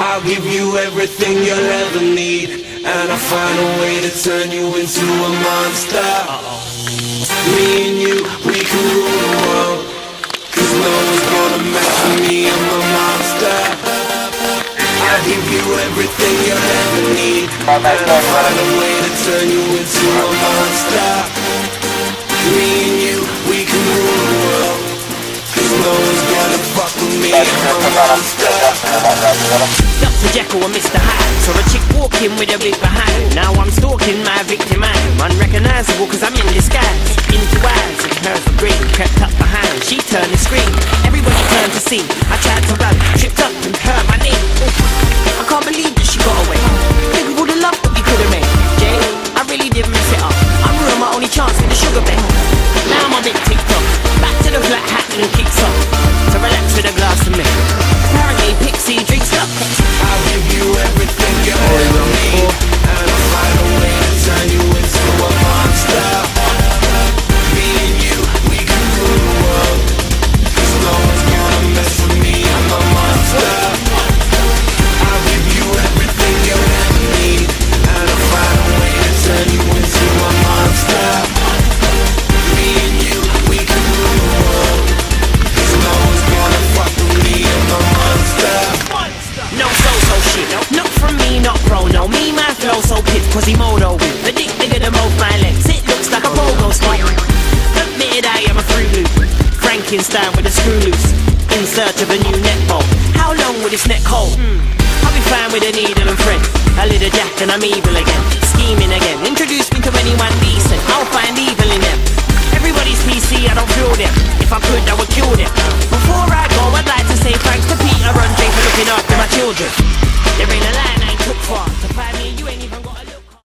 I'll give you everything you'll ever need, and I'll find a way to turn you into a monster. Me and you, we can rule the world, 'cause no one's gonna mess with me, I'm a monster. I'll give you everything you'll ever need, and I'll find a way to turn you into a monster. Me and you, we can rule the world, 'cause no one's gonna fuck with me, I'm a monster. Dr. Jekyll and Mr. Hyde. Saw a chick walking with a big behind. Now I'm stalking my victim. I'm unrecognizable 'cause I'm in disguise. Into eyes and hers were green. Crept up behind, she turned the screen. Everybody turned to see. I tried to run, tripped up and hurt my knee. I can't believe that she got away. Think we would've loved what we could've made. Jay, I really did mess it up. I ruined my only chance with the sugar bed. Now I'm a bit ticked off. Back to the flat hat and kicks off. To relax with a glass of milk. Apparently Pixie drinks up. I'll give you everything you ever need, and I'll find a way to turn you into a monster. Me and you, we can rule the world, 'cause no one's gonna mess with me, I'm a monster. I'll give you everything you ever need, and I'll find a way to turn you into a monster. Me and you, we can rule the world, 'cause no one's gonna fuck with me, I'm a monster. No so shit, not from me, not pro, no. Me, my flow so pit, Quasimodo. The dick bigger than both my legs, it looks like a pogo stick. Admitted I am a fruit loop, Frankenstein with a screw loose, in search of a new neck bolt. How long will this neck hold? I'll be fine with a needle and thread. A little jack and I'm evil again, scheming again. Introduce me to anyone decent, I'll find evil in them. Everybody's PC, I don't feel them. If I could, I would kill them. Before I go, I'd like to say thanks to Peter and Jay for looking after my children. There ain't a line I ain't took far. To find me, you ain't even